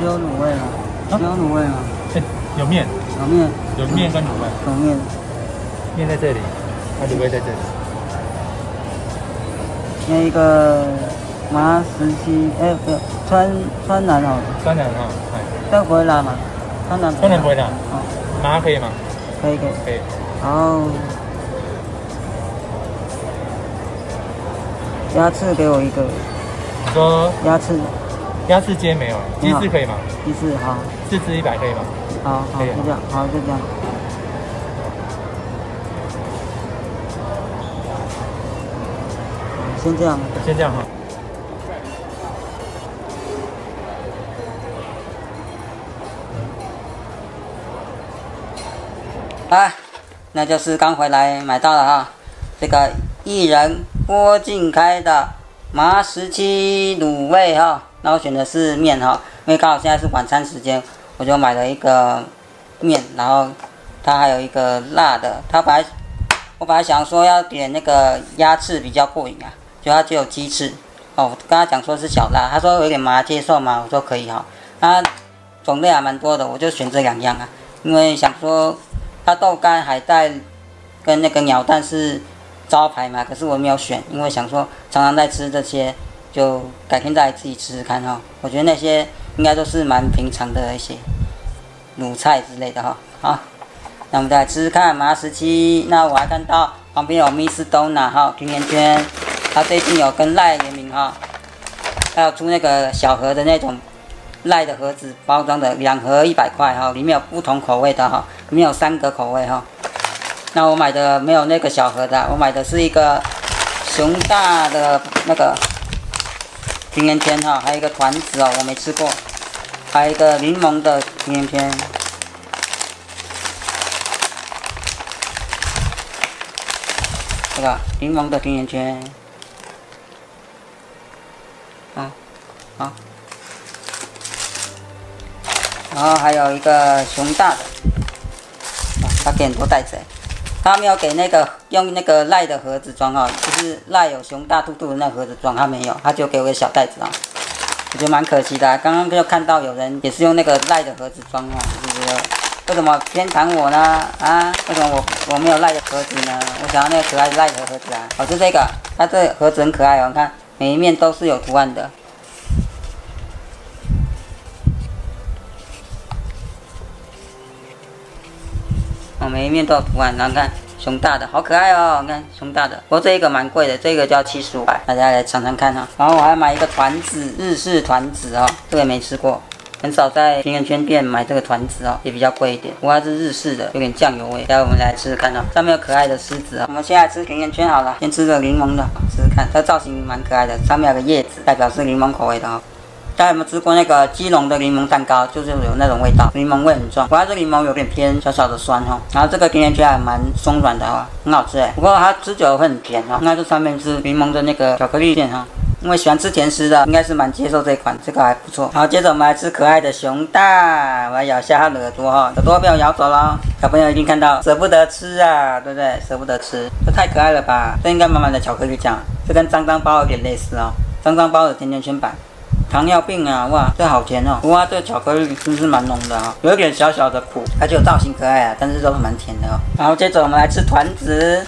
只有卤味吗？只有卤味吗？ 有面， 有面， 有面跟卤味。 有面， 面在这里，卤味在这里。 那个麻17，不是川南好了。 川南哈， 这个不会辣吗？川南不会辣。 哦， 麻可以吗？ 可以。然后鸭翅给我一个。 你说鸭翅今天没有，鸡翅可以吗？ 鸡翅好。 4只100可以吗？ 好，就这样，好，就这样。先这样。 先这样哈。 啊，那就是刚回来买到了哈，这个艺人郭靖开的麻17卤味哈。那我选的是面哈，因为刚好现在是晚餐时间，我就买了一个面，然后它还有一个辣的。我本来想说要点那个鸭翅比较过瘾啊，就它只有鸡翅哦。我跟他讲说是小辣，他说有点麻接受吗？我说可以哈。它种类还蛮多的，我就选这2样啊，因为想说它豆干、海带跟那个鸟蛋是招牌嘛，可是我没有选，因为想说常常在吃这些，就改天再自己吃吃看哈。我觉得那些应该都是蛮平常的一些卤菜之类的哈。好，那我们再来吃吃看麻17。那我还看到旁边有 Miss Donna 哈，甜甜圈，它最近有跟赖联名哈，还有出那个小盒的那种赖的盒子包装的，2盒100块哈，里面有不同口味的哈，里面有3个口味哈。那我买的没有那个小盒的，我买的是一个熊大的那个甜甜圈哈，还有一个团子哦，我没吃过，还有一个柠檬的甜甜圈。这个柠檬的甜甜圈，好，然后还有一个熊大的，他给很多袋子，他没有给那个用那个赖的盒子装哈，就是赖有熊大兔兔的那个盒子装，他没有，他就给我个小袋子啊，我觉得蛮可惜的。刚刚就看到有人也是用那个赖的盒子装哦，就觉得为什么偏袒我呢？啊，为什么我没有赖的盒子呢？我想要那个可爱的赖的盒子啊！哦，就这个，它这个盒子很可爱哦，你看每一面都是有图案的。哦，每一面都有图案，然后看熊大的，好可爱哦！你看熊大的，不过这一个蛮贵的，这个就要75块，大家来尝尝看哈。然后我还买一个团子，日式团子哦，这个也没吃过。很少在甜甜圈店买这个团子哦，也比较贵一点。不过它是日式的，有点酱油味。待会我们来吃吃看哦。上面有可爱的狮子哦。我们先来吃甜甜圈好了，先吃个柠檬的，吃吃看。它造型蛮可爱的，上面有个叶子，代表是柠檬口味的哦。大家有没有吃过那个基隆的柠檬蛋糕？就是有那种味道，柠檬味很重。不过它这柠檬有点偏小小的酸哦。然后这个甜甜圈还蛮松软的哦，很好吃哎。不过它吃久了会很甜哦。那这上面是柠檬的那个巧克力片哈。因为喜欢吃甜食的，应该是蛮接受这一款，这个还不错。好，接着我们来吃可爱的熊大，我来咬一下它的耳朵哈，耳朵被我咬走了。小朋友一定看到舍不得吃啊，对不对？舍不得吃，这太可爱了吧？这应该满满的巧克力酱，这跟脏脏包有点类似哦。脏脏包的甜甜圈版。糖尿病啊，哇，这好甜哦！不过它这巧克力真是蛮浓的啊，有点小小的苦，它就造型可爱啊，但是都是蛮甜的哦。然后接着我们来吃团子。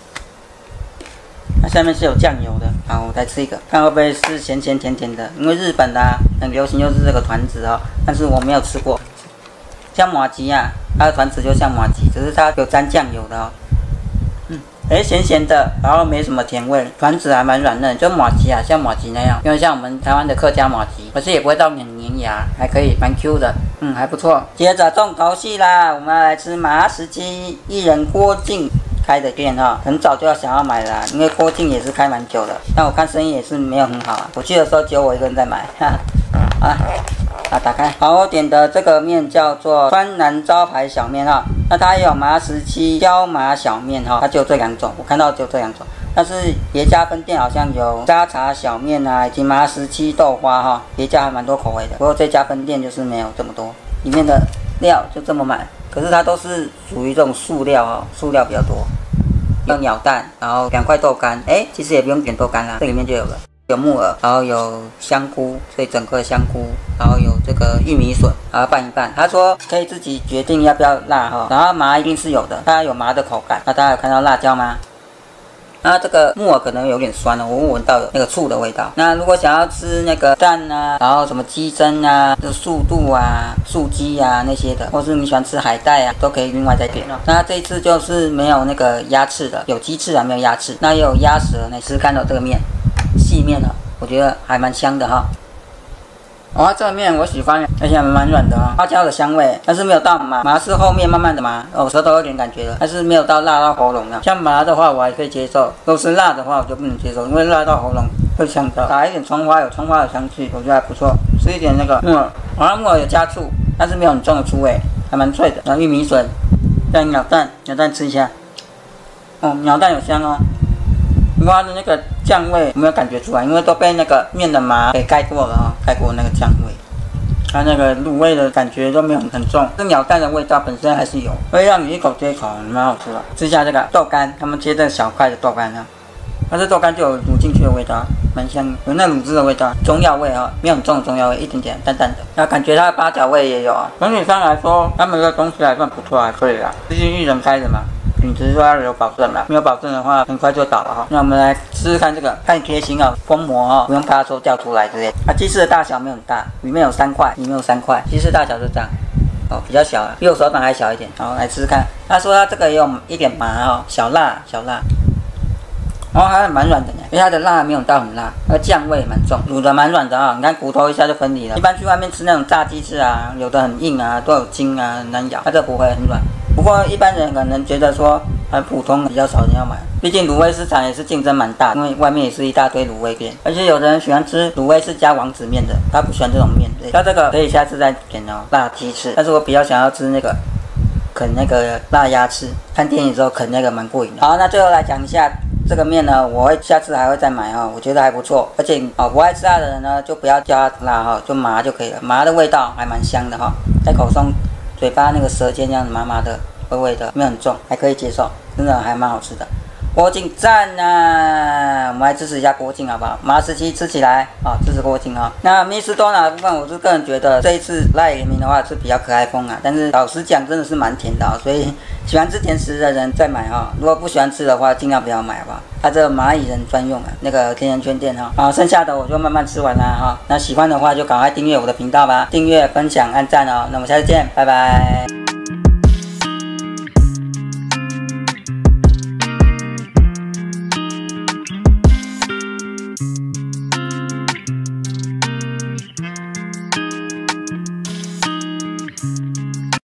它下面是有酱油的，好，我再吃一个，看会不会是咸咸甜甜的。因为日本的很流行就是这个团子哦，但是我没有吃过，像麻糬啊，它的团子就像麻糬，只是它有沾酱油的哦。咸咸的，然后没什么甜味，团子还蛮软嫩，就麻糬啊，像麻糬那样，因为像我们台湾的客家麻糬，可是也不会到很粘牙，还可以，蛮 Q 的，还不错。接着重头戏啦，我们要来吃麻17艺人郭靖开的店哈，很早就要想要买啦，因为郭靖也是开蛮久的，但我看生意也是没有很好啊。我去的时候只有我一个人在买，好了，打开。好，我点的这个面叫做川南招牌小面哈，那它也有麻17椒麻小面哈，它只有这2种，我看到只有这2种。但是别家分店好像有沙茶小面啊，以及麻17豆花哈，别家还蛮多口味的。不过这家分店就是没有这么多，里面的料就这么满，可是它都是属于这种塑料哈，塑料比较多。用鸟蛋，然后2块豆干，其实也不用点豆干啦，这里面就有了。 有木耳，然后有香菇，所以整个香菇，然后有这个玉米笋，然后拌一拌。他说可以自己决定要不要辣哈，然后麻一定是有的，它有麻的口感。那大家有看到辣椒吗？那这个木耳可能有点酸了，我闻到有那个醋的味道。那如果想要吃那个蛋啊，然后什么鸡胗啊、素肚啊、素鸡啊那些的，或是你喜欢吃海带啊，都可以另外再点哦。那这一次就是没有那个鸭翅的，有鸡翅啊，没有鸭翅。那也有鸭舌，那吃看到这个面，细面啊，我觉得还蛮香的哈。哦，这个面我喜欢，而且蛮软的啊，花椒的香味，但是没有到麻，麻是后面慢慢的麻，舌头有点感觉了，但是没有到辣到喉咙了。像麻的话我还可以接受，都是辣的话我就不能接受，因为辣到喉咙会呛到。打一点葱花，有葱花的香气，我觉得还不错。吃一点那个木耳，好像木耳有加醋，但是没有很重的醋味，还蛮脆的。然后玉米笋，再鸟蛋，鸟蛋吃一下，哦，鸟蛋有香哦。不过它的那个酱味没有感觉出来，因为都被那个面的麻给盖过了啊，盖过那个酱味。它那个卤味的感觉都没有很重，这鸟蛋的味道本身还是有，会让你一口接一口，蛮好吃的。吃一下这个豆干，他们切这小块的豆干啊，它这豆干就有卤进去的味道，蛮香，有那卤汁的味道，中药味啊，没有很重的中药味，一点点淡淡的。那感觉它的八角味也有啊。整体上来说，他们的东西还算不错，还可以啦，毕竟一人开的嘛。品质说要有保证啦，没有保证的话，很快就倒了哈。那我们来试试看这个，看贴心啊，封膜啊，不用怕它说掉出来之类。它鸡翅的大小没有很大，里面有3块，里面有3块，鸡翅大小就这样，哦，比较小，比我手掌还小一点。好，来试试看。他说他这个也有一点麻哦，小辣，然后还蛮软的呢，因为它的辣没有到很辣，那个酱味蛮重，卤的蛮软的啊。你看骨头一下就分离了。一般去外面吃那种炸鸡翅啊，有的很硬啊，都有筋啊，很难咬。它这不会很软。不过一般人可能觉得说很普通，比较少人要买。毕竟卤味市场也是竞争蛮大，因为外面也是一大堆卤味店，而且有的人喜欢吃卤味是加王子面的，他不喜欢这种面。那这个可以下次再点哦，辣鸡翅。但是我比较想要吃那个啃那个辣鸭翅，看电影之后啃那个蛮过瘾的。好，那最后来讲一下。这个面呢，我会下次还会再买哈，我觉得还不错。而且不爱吃辣的人呢，就不要叫它辣哈，就麻就可以了。麻的味道还蛮香的哈，在口中、嘴巴那个舌尖这样子麻麻的、微微的，没有很重，还可以接受，真的还蛮好吃的。郭靖赞啊！我们来支持一下郭靖好不好？麻时期吃起来啊，支持郭靖啊。那密室多拿的部分，我是个人觉得这一次赖联名的话是比较可爱风啊，但是老实讲真的是蛮甜的啊，所以喜欢吃甜食的人再买哈。如果不喜欢吃的话，尽量不要买好不好？它这个蚂蚁人专用啊，那个甜甜圈店哈。好，剩下的我就慢慢吃完啦哈。那喜欢的话就赶快订阅我的频道吧，订阅、分享、按赞哦。那我们下次见，拜拜。